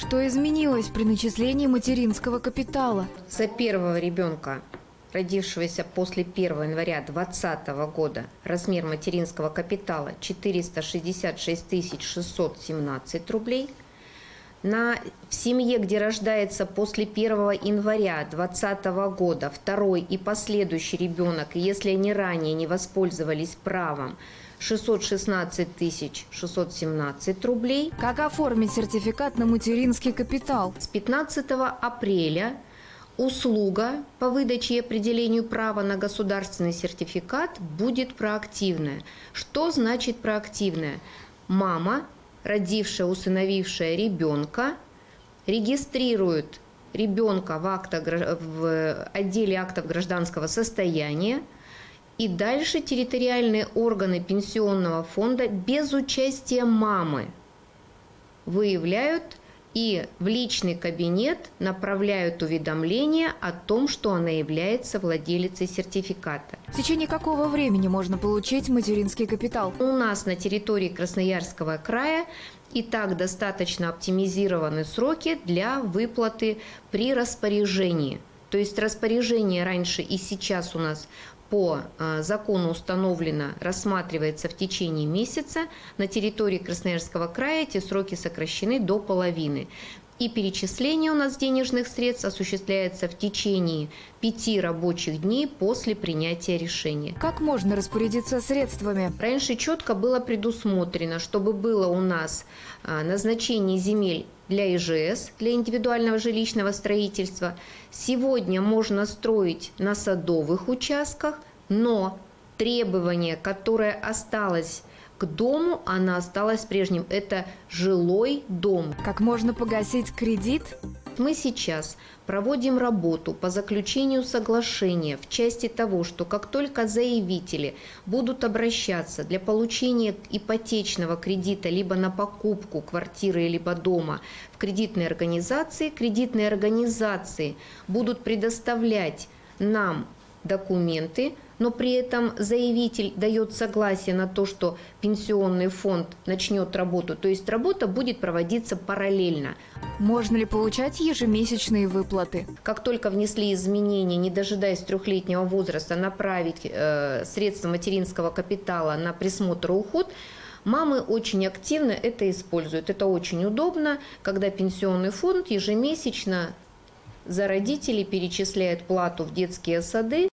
Что изменилось при начислении материнского капитала? За первого ребенка, родившегося после 1 января 2020 года, размер материнского капитала 466 617 рублей. В семье, где рождается после 1 января 2020 года второй и последующий ребенок, если они ранее не воспользовались правом, 616 617 рублей. Как оформить сертификат на материнский капитал? С 15 апреля услуга по выдаче и определению права на государственный сертификат будет проактивная. Что значит проактивная? Мама, родившая, усыновившая ребенка, регистрирует ребенка в отделе актов гражданского состояния, и дальше территориальные органы пенсионного фонда без участия мамы выявляют и в личный кабинет направляют уведомление о том, что она является владелицей сертификата. В течение какого времени можно получить материнский капитал? У нас на территории Красноярского края и так достаточно оптимизированы сроки для выплаты при распоряжении. То есть распоряжение раньше и сейчас у нас по закону установлено, рассматривается в течение месяца. На территории Красноярского края эти сроки сокращены до половины. И перечисление у нас денежных средств осуществляется в течение 5 рабочих дней после принятия решения. Как можно распорядиться средствами? Раньше четко было предусмотрено, чтобы было у нас назначение земель для ИЖС, для индивидуального жилищного строительства. Сегодня можно строить на садовых участках, но требование, которое осталось к дому, оно осталось прежним. Это жилой дом. Как можно погасить кредит? Мы сейчас проводим работу по заключению соглашения в части того, что как только заявители будут обращаться для получения ипотечного кредита либо на покупку квартиры либо дома в кредитные организации будут предоставлять нам документы, но при этом заявитель дает согласие на то, что пенсионный фонд начнет работу, то есть работа будет проводиться параллельно. Можно ли получать ежемесячные выплаты? Как только внесли изменения, не дожидаясь 3-летнего возраста, направить средства материнского капитала на присмотр и уход, мамы очень активно это используют. Это очень удобно, когда пенсионный фонд ежемесячно за родителей перечисляет плату в детские сады